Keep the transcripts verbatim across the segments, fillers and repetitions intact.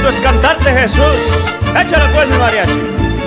lindo es cantarte, Jesús. Échale pues, mi mariachi.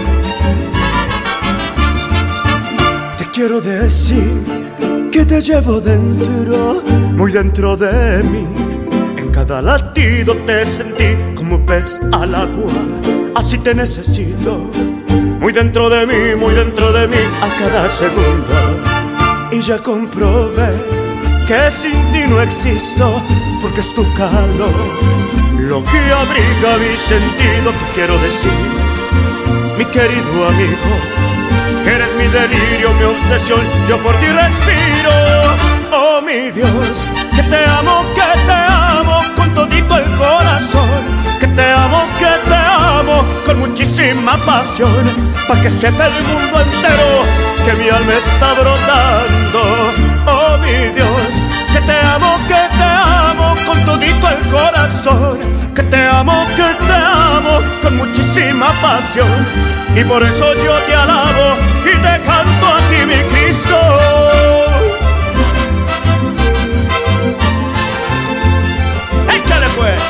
Te quiero decir que te llevo dentro, muy dentro de mí. En cada latido te sentí como un pez al agua. Así te necesito, muy dentro de mí, muy dentro de mí, a cada segundo. Y ya comprobé que sin ti no existo, porque es tu calor lo que abriga mi sentido. Te quiero decir, mi querido amigo, que eres mi delirio, mi obsesión, yo por ti respiro. Oh mi Dios, que te amo, que te amo con todito el corazón, que te amo, que te amo con muchísima pasión, pa' que sepa el mundo entero que mi alma está brotando. Oh mi Dios, que te amo, que te amo con todito el corazón, que te amo, que te amo con muchísima pasión, y por eso yo te alabo y te canto a ti, mi Cristo. Échale pues.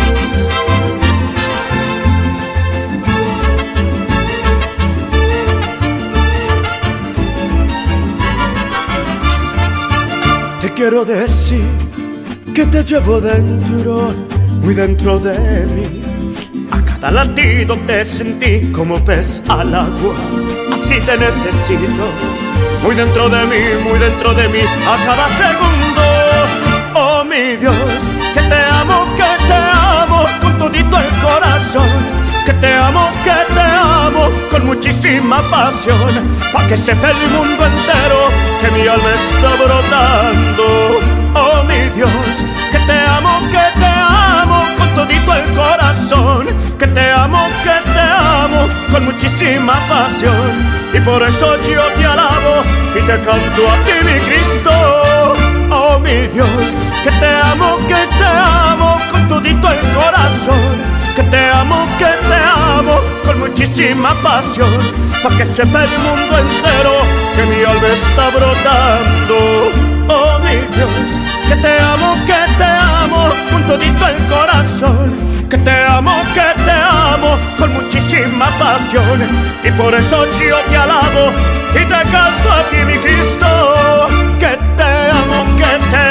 Te quiero decir que te llevo dentro, muy dentro de mí. A cada latido te sentí como pez al agua. Así te necesito, muy dentro de mí, muy dentro de mí, a cada segundo. Oh mi Dios, que te amo, que te amo con todito el corazón, que te amo, que te amo con muchísima pasión, pa' que sepa el mundo entero que mi alma está brotando. Oh mi Dios, que te amo, que te amo con todito el corazón, que te amo, que te amo con muchísima pasión, y por eso yo te alabo y te canto a ti, mi Cristo. Oh mi Dios, que te amo, que te amo con todito el corazón, que te amo, que te amo con muchísima pasión, pa' que sepa el mundo entero que mi alma está brotando. Oh mi Dios, que te amo, que te amo con todito el corazón, que te amo, que te amo con muchísima pasión, y por eso yo te alabo y te canto a ti, mi Cristo. Que te amo, que te